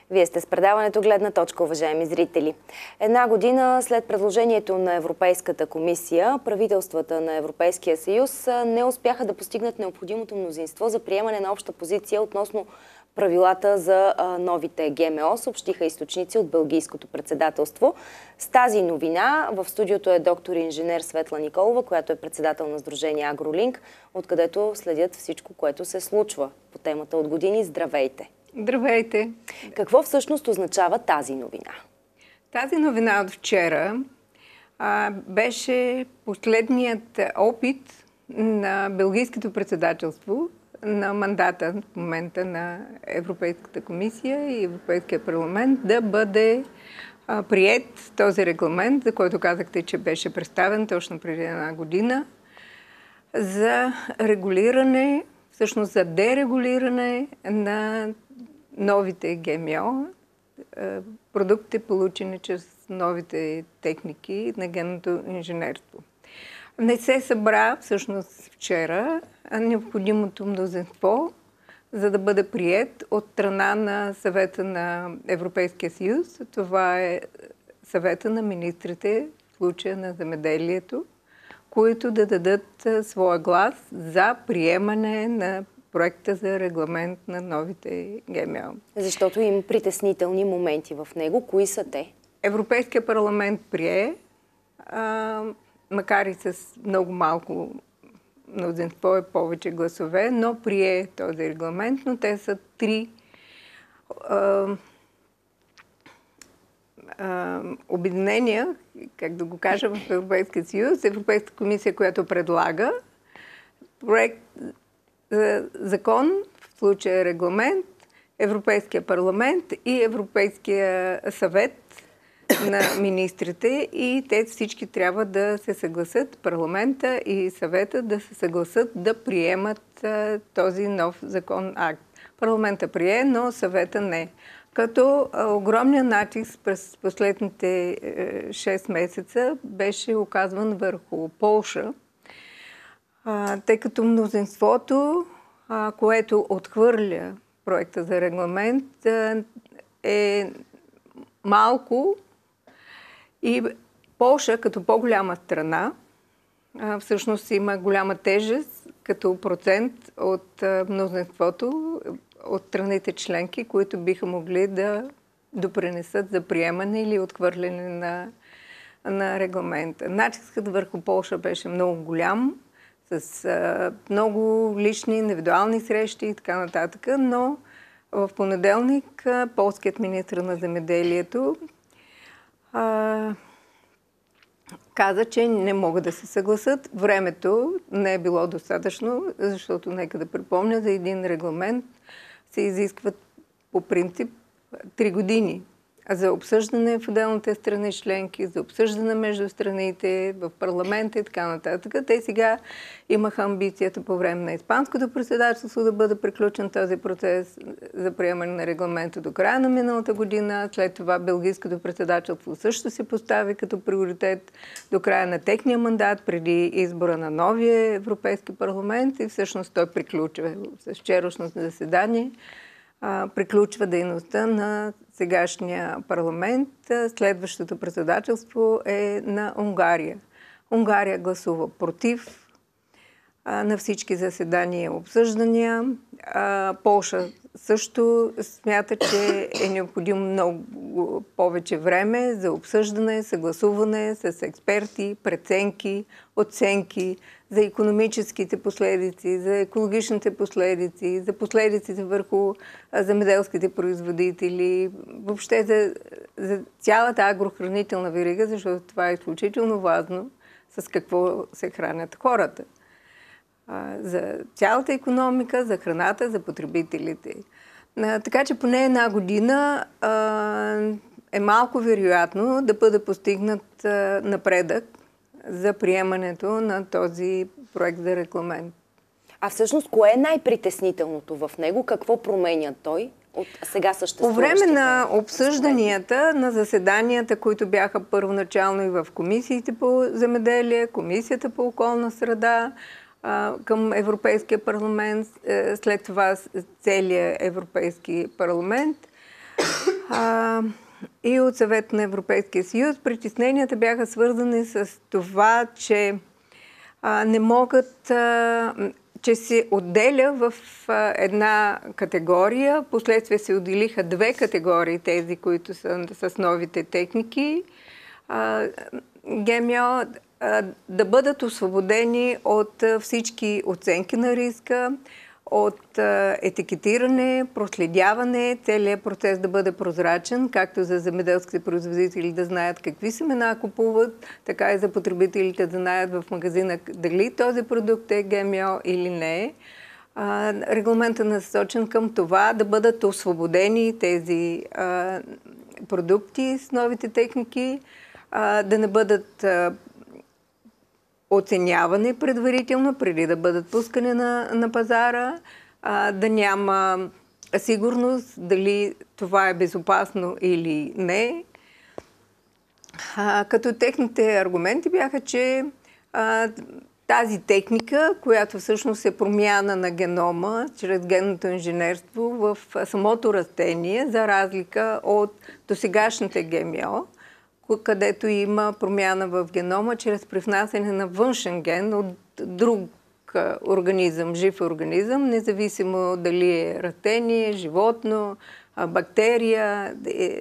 Вие сте с предаването "Гледна точка", уважаеми зрители. Една година след предложението на Европейската комисия, правителствата на Европейския съюз не успяха да постигнат необходимото мнозинство за приемане на обща позиция относно правилата за новите ГМО, съобщиха източници от Белгийското председателство. С тази новина в студиото е доктор инженер Светла Николова, която е председател на Сдружение Агролинк, откъдето следят всичко, което се случва по темата от години. Здравейте! Здравейте! Какво всъщност означава тази новина? Тази новина от вчера беше последният опит на Белгийското председателство на мандата в момента на Европейската комисия и Европейския парламент да бъде приет този регламент, за който казахте, че беше представен точно преди една година, за регулиране, всъщност за дерегулиране на новите ГМО, продуктите, получени чрез новите техники на генното инженерство. Не се събра всъщност вчера необходимото мнозинство, за да бъде приет от страна на Съвета на Европейския съюз. Това е Съвета на министрите, в случая на земеделието, които да дадат своя глас за приемане на проекта за регламент на новите ГМО. Защото има притеснителни моменти в него. Кои са те? Европейския парламент прие, макар и с много малко мнозинство и повече гласове, но прие този регламент, но те са три обединения, как да го кажа, в Европейския съюз, Европейската комисия, която предлага проект закон, в случая регламент, Европейския парламент и Европейския съвет на министрите, и те всички трябва да се съгласят, парламента и съвета да се съгласат да приемат този нов закон акт. Парламента прие, но съвета не. Като огромният натиск през последните 6 месеца беше оказван върху Полша, тъй като мнозинството, което отхвърля проекта за регламент, е малко, и Полша, като по-голяма страна, всъщност има голяма тежест като процент от мнозинството от страните членки, които биха могли да допринесат за приемане или отхвърляне на регламента. Натискът върху Полша беше много голям, с много лични, индивидуални срещи и така нататък, но в понеделник полският министър на земеделието каза, че не могат да се съгласат. Времето не е било достатъчно, защото, нека да припомня, за един регламент се изискват по принцип 3 години за обсъждане в отделните страни членки, за обсъждане между страните, в парламента и така нататък. Те сега имаха амбицията по време на Испанското председателство да бъде приключен този процес за приемане на регламента до края на миналата година. След това Белгийското председателство също се постави като приоритет до края на техния мандат, преди избора на новия Европейски парламент, и всъщност той приключва с вчерашното заседание. Приключва дейността на сегашния парламент. Следващото председателство е на Унгария. Унгария гласува против на всички заседания и обсъждания. Полша също смята, че е необходимо много повече време за обсъждане, съгласуване с експерти, преценки, оценки за икономическите последици, за екологичните последици, за последиците върху земеделските производители, въобще за цялата агрохранителна верига, защото това е изключително важно, с какво се хранят хората. За цялата икономика, за храната, за потребителите. Така че поне една година е малко вероятно да бъде постигнат напредък за приемането на този проект за регламент. А всъщност, кое е най-притеснителното в него? Какво променя той от сега съществуващите? По време на обсъжданията, на заседанията, които бяха първоначално и в комисиите по земеделие, комисията по околна среда, към Европейския парламент, след това целият Европейски парламент, и от Съвет на Европейския съюз. Притесненията бяха свързани с това, че не могат, че се отделя в една категория. Последствие се отделиха две категории, тези, които са с новите техники. ГМО да бъдат освободени от всички оценки на риска, от етикетиране, проследяване, целият процес да бъде прозрачен, както за земеделските производители да знаят какви семена купуват, така и за потребителите да знаят в магазина дали този продукт е ГМО или не. Регламентът е насочен към това да бъдат освободени тези продукти с новите техники, да не бъдат оценяване предварително, преди да бъдат пускани на пазара, да няма сигурност дали това е безопасно или не. Като техните аргументи бяха, че тази техника, която всъщност е промяна на генома чрез генното инженерство в самото растение, за разлика от досегашните ГМО, където има промяна в генома чрез привнасяне на външен ген от друг организъм, жив организъм, независимо дали е растение, животно, бактерия.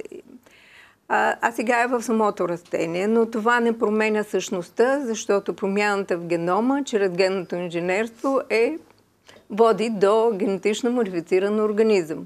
А сега е в самото растение, но това не променя същността, защото промяната в генома чрез генното инженерство води до генетично модифициран организъм.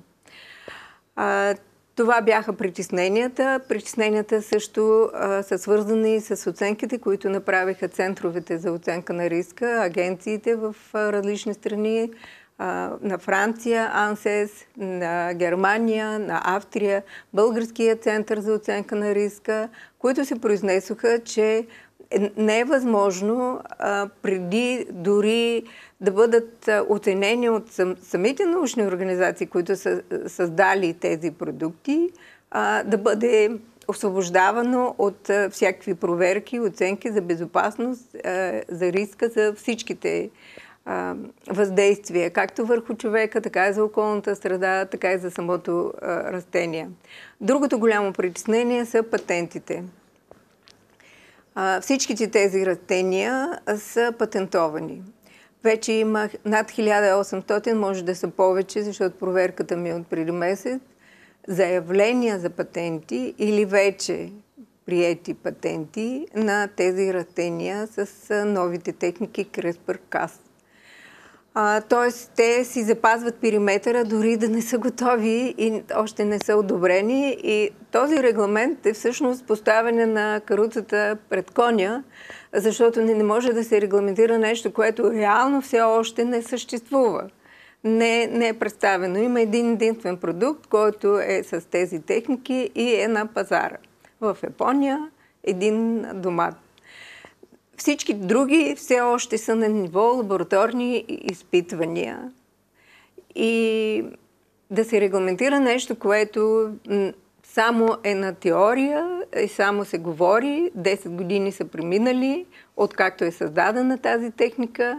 Това бяха притесненията. Притесненията също са свързани с оценките, които направиха центровете за оценка на риска, агенциите в различни страни, на Франция, АНСЕС, на Германия, на Австрия, Българския център за оценка на риска, които се произнесоха, че не е възможно преди дори да бъдат оценени от самите научни организации, които са създали тези продукти, да бъде освобождавано от всякакви проверки, оценки за безопасност, за риска за всичките въздействия, както върху човека, така и за околната среда, така и за самото растение. Другото голямо притеснение са патентите. Всичките тези растения са патентовани. Вече има над 1800, може да са повече, защото проверката ми е от преди месец, заявления за патенти или вече приети патенти на тези растения с новите техники CRISPR-Cas. Тоест, те си запазват периметъра, дори да не са готови и още не са одобрени. И този регламент е всъщност поставяне на каруцата пред коня, защото не може да се регламентира нещо, което реално все още не съществува. Не е представено. Има единствен продукт, който е с тези техники и е на пазара. В Япония един домат. Всички други все още са на ниво лабораторни изпитвания. И да се регламентира нещо, което само е на теория и само се говори, 10 години са преминали, откакто е създадена тази техника,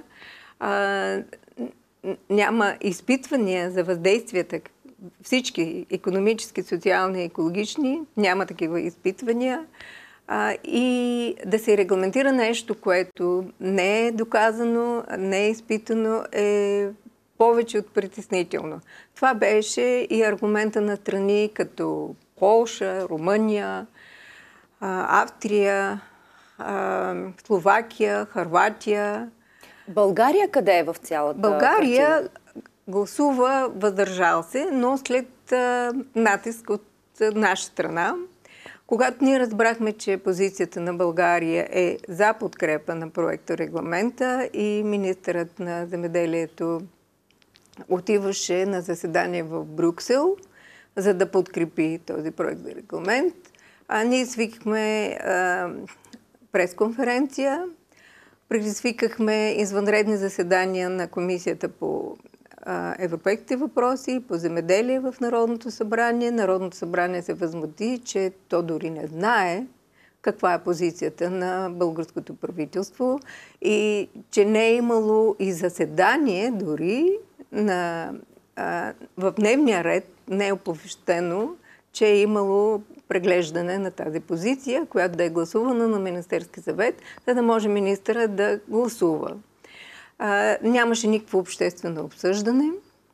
няма изпитвания за въздействията. Всички икономически, социални и екологични, няма такива изпитвания. И да се регламентира нещо, което не е доказано, не е изпитано, е повече от притеснително. Това беше и аргумента на страни като Полша, Румъния, Австрия, Словакия, Хърватия. България къде е в цялата България картина? Гласува въздържал се, но след натиск от наша страна. Когато ние разбрахме, че позицията на България е за подкрепа на проекта регламента и министърът на земеделието отиваше на заседание в Брюксел, за да подкрепи този проект за регламент, ние свикахме пресконференция, предизвикахме извънредни заседания на Комисията по европейските въпроси, по земеделие в Народното събрание. Народното събрание се възмути, че то дори не знае каква е позицията на българското правителство и че не е имало и заседание дори в дневния ред, не е оповещено, че е имало преглеждане на тази позиция, която да е гласувана на Министерски съвет, за да може министъра да гласува. Нямаше никакво обществено обсъждане.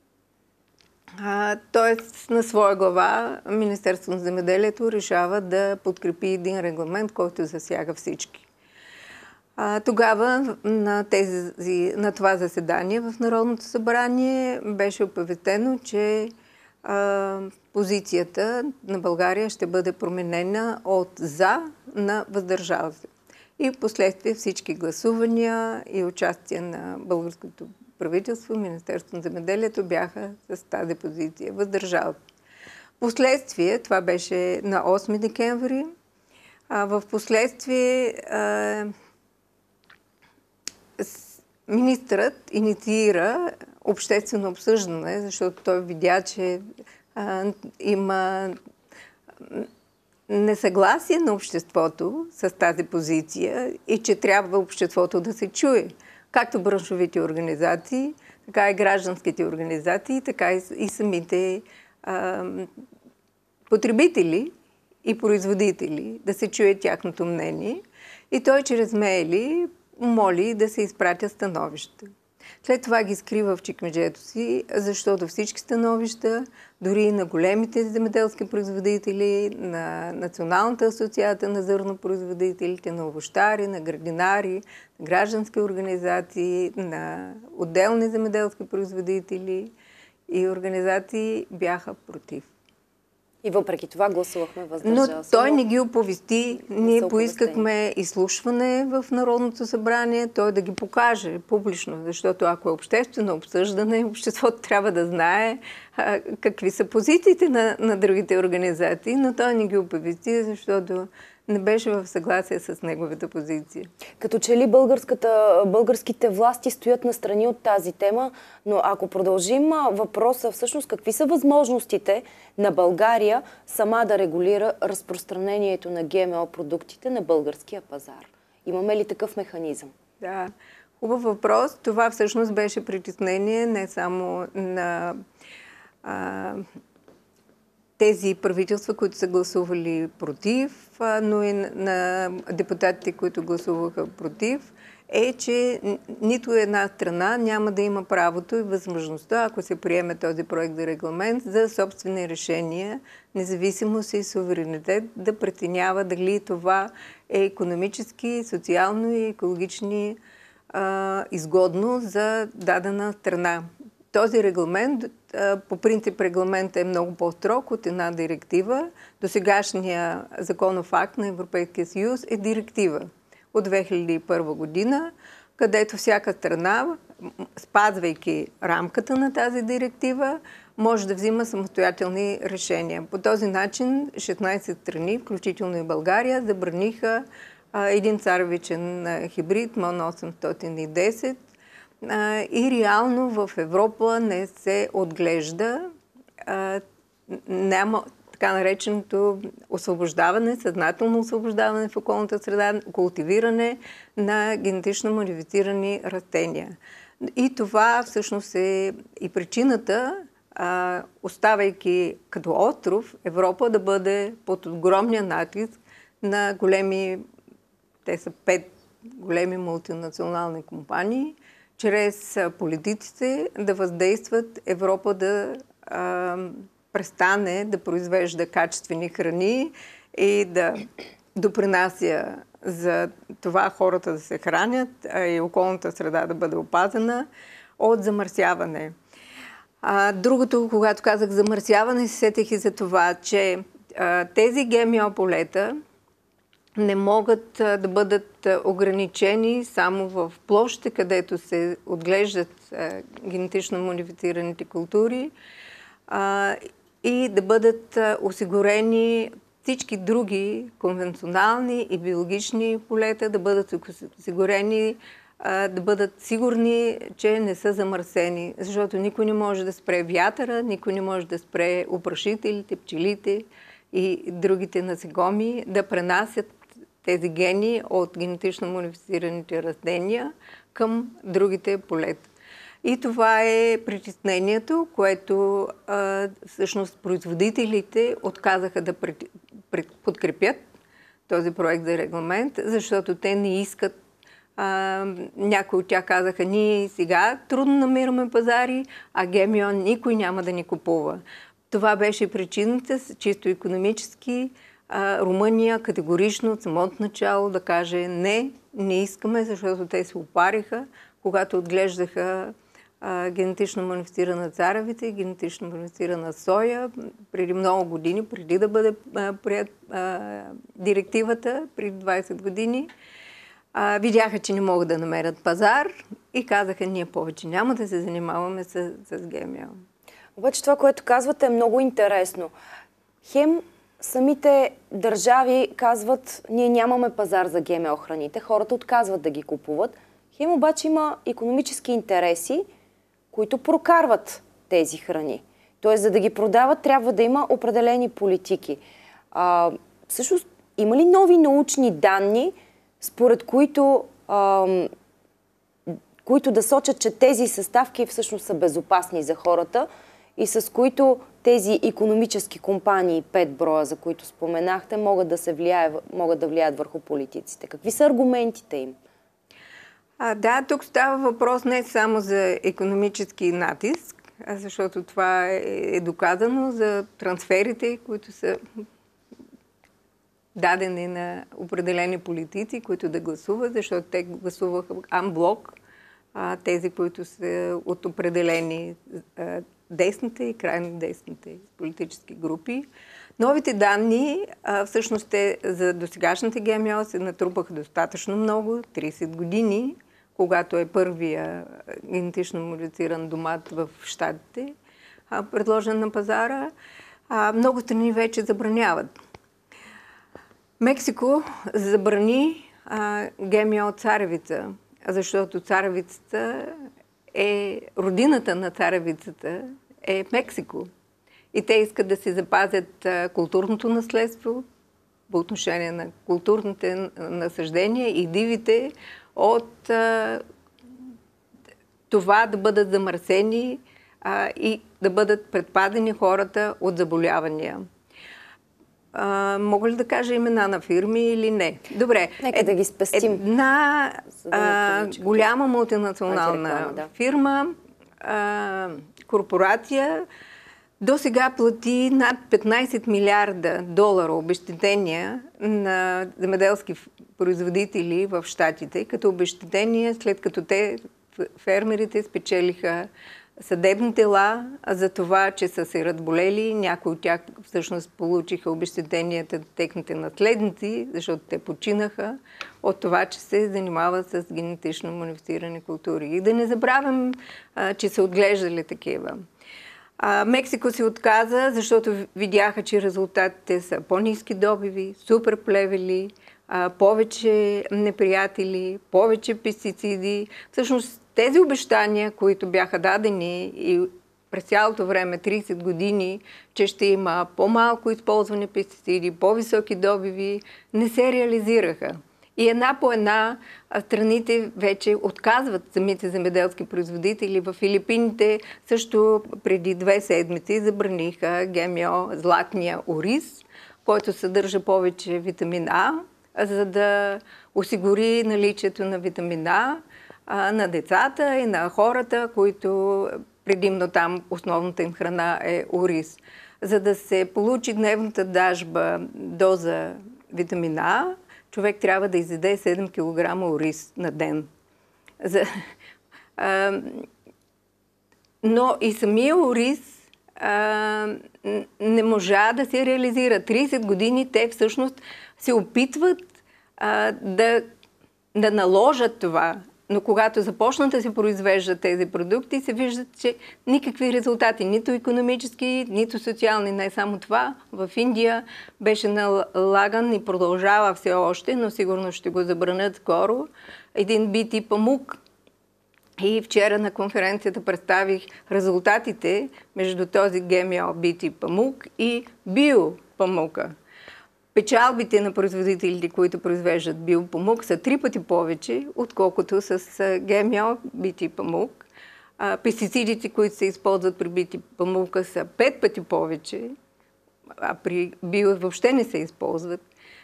Тоест, на своя глава Министерството на земеделието решава да подкрепи един регламент, който засяга всички. Тогава на това заседание в Народното събрание беше оповестено, че позицията на България ще бъде променена от за на въздържал се. И в последствие всички гласувания и участие на българското правителство, Министерството на земеделието бяха с тази позиция. Въздържал се. Последствие, това беше на 8 декември, в последствие министърът инициира обществено обсъждане, защото той видя, че има несъгласие на обществото с тази позиция и че трябва обществото да се чуе. Както браншовите организации, така и гражданските организации, така и самите потребители и производители, да се чуе тяхното мнение. И той чрез мейли моли да се изпратят становища. След това ги скрива в чекмеджето си, защото всички становища, дори на големите земеделски производители, на Националната асоциация на зърнопроизводителите, на овощари, на градинари, на граждански организации, на отделни земеделски производители и организации бяха против. И въпреки това гласувахме въздържал се. Но той не ги оповести. Ние поискахме изслушване в Народното събрание, той да ги покаже публично, защото ако е обществено обсъждане, обществото трябва да знае какви са позициите на другите организации, но той не ги оповести, защото не беше в съгласие с неговата позиция. Като че ли българските власти стоят настрани от тази тема, но ако продължим въпроса, всъщност какви са възможностите на България сама да регулира разпространението на ГМО продуктите на българския пазар? Имаме ли такъв механизъм? Да, хубав въпрос. Това всъщност беше притеснение не само на тези правителства, които са гласували против, но и на депутатите, които гласуваха против, е, че нито една страна няма да има правото и възможността, ако се приеме този проект за регламент, за собствени решения, независимост и суверенитет, да преценява дали това е икономически, социално и екологични изгодно за дадена страна. Този регламент, по принцип регламент е много по-строг от една директива. Досегашния законов акт на Европейския съюз е директива от 2001 година, където всяка страна, спазвайки рамката на тази директива, може да взима самостоятелни решения. По този начин 16 страни, включително и България, забраниха един царевичен хибрид МОН 810, и реално в Европа не се отглежда, няма така нареченото освобождаване, съзнателно освобождаване в околната среда, култивиране на генетично модифицирани растения. И това всъщност е и причината, оставайки като остров, Европа да бъде под огромния натиск на големи, те са 5 големи мултинационални компании, чрез политиците да въздействат Европа да престане да произвежда качествени храни и да допринася за това хората да се хранят и околната среда да бъде опазена от замърсяване. Другото, когато казах замърсяване, се сетих и за това, че тези ГМО полета не могат да бъдат ограничени само в площите, където се отглеждат генетично модифицираните култури и да бъдат осигурени всички други конвенционални и биологични полета, да бъдат осигурени, да бъдат сигурни, че не са замърсени. Защото никой не може да спре вятъра, никой не може да спре опрашителите, пчелите и другите насекоми да пренасят тези гени от генетично модифицираните растения към другите полета. И това е притеснението, което всъщност производителите отказаха да подкрепят този проект за регламент, защото те не искат. Някои от тях казаха, ние сега трудно намираме пазари, а ГМО никой няма да ни купува. Това беше причината, чисто икономически, Румъния категорично от самото начало да каже не искаме, защото те се опариха, когато отглеждаха генетично модифицирана царевица и генетично модифицирана соя преди много години, преди да бъде прият директивата, преди 20 години. Видяха, че не могат да намерят пазар и казаха, ние повече няма да се занимаваме с ГМО. Обаче това, което казвате, е много интересно. Хем самите държави казват, ние нямаме пазар за ГМО храните, хората отказват да ги купуват. Хем обаче има икономически интереси, които прокарват тези храни. Тоест, за да ги продават, трябва да има определени политики. Всъщност, има ли нови научни данни, според които да сочат, че тези съставки всъщност са безопасни за хората и с които тези икономически компании, 5 броя, за които споменахте, могат да влияят върху политиците? Какви са аргументите им? Да, тук става въпрос не само за икономически натиск, защото това е доказано за трансферите, които са дадени на определени политици, които да гласуват, защото те гласуваха анблок, тези, които са от определени десните и крайно десните политически групи. Новите данни, всъщност за досегашните ГМО се натрупаха достатъчно много, 30 години, когато е първия генетично модифициран домат в Щатите, предложен на пазара. Много страни вече забраняват. Мексико забрани ГМО царевица, защото царевицата родината на царевицата е Мексико. И те искат да си запазят културното наследство по отношение на културните насъждения и дивите от това да бъдат замърсени и да бъдат предпазени хората от заболявания. Мога ли да кажа имена на фирми или не? Добре. Нека да ги спестим. Една голяма мултинационална фирма, корпорация, до сега плати над 15 милиарда долара обезщетения на земеделски производители в Щатите, като обезщетение, след като фермерите спечелиха съдебни дела за това, че са се разболели. Някои от тях всъщност получиха обезщетенията техните наследници, защото те починаха от това, че се занимават с генетично модифицирани култури. И да не забравям, че са отглеждали такива. Мексико се отказа, защото видяха, че резултатите са по-ниски добиви, супер плевели, повече неприятели, повече пестициди. Всъщност тези обещания, които бяха дадени и през цялото време, 30 години, че ще има по-малко използване пестициди, по-високи добиви, не се реализираха. И една по една страните вече отказват самите земеделски производители. В Филипините също преди 2 седмици забраниха ГМО златния ориз, който съдържа повече витамин А, за да осигури наличието на витамин А на децата и на хората, които предимно там основната им храна е ориз. За да се получи дневната дажба доза витамин А, човек трябва да изяде 7 кг ориз на ден. Но и самия ориз не можа да се реализира. 30 години те всъщност се опитват да наложат това. Но когато започнат да се произвеждат тези продукти, се виждат, че никакви резултати, нито икономически, нито социални, не само това. В Индия беше налаган и продължава все още, но сигурно ще го забранят скоро, един BT памук. И вчера на конференцията представих резултатите между този ГМО BT памук и биопамука. Печалбите на производителите, които произвеждат биопамук, са 3 пъти повече, отколкото с ГМО BT памук. Пестицидите, които се използват при бити памука, са 5 пъти повече, а при био въобще не се използват.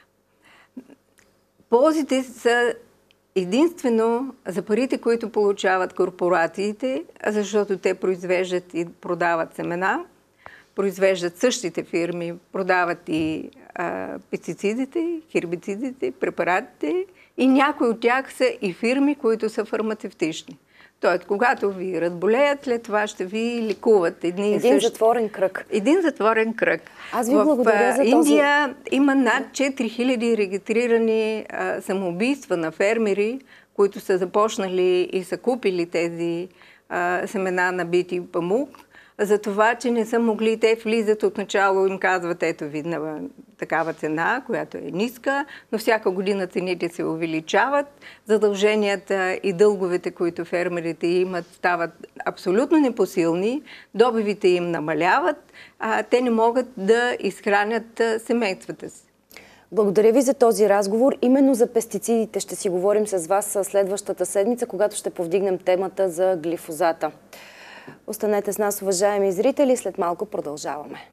Ползите са единствено за парите, които получават корпорациите, защото те произвеждат и продават семена, произвеждат същите фирми, продават и пестицидите, хербицидите, препаратите и някои от тях са и фирми, които са фармацевтични. Тоест, когато ви разболеят, след това ще ви лекуват един затворен кръг. Един затворен кръг. Аз ви благодаря за този... В Индия има над 4000 регистрирани самоубийства на фермери, които са започнали и са купили тези семена на бити памук, за това, че не са могли, те влизат отначало, им казват, ето ви на такава цена, която е ниска, но всяка година цените се увеличават, задълженията и дълговете, които фермерите имат, стават абсолютно непосилни, добивите им намаляват, те не могат да изхранят семействата си. Благодаря ви за този разговор. Именно за пестицидите ще си говорим с вас следващата седмица, когато ще повдигнем темата за глифозата. Останете с нас, уважаеми зрители, след малко продължаваме.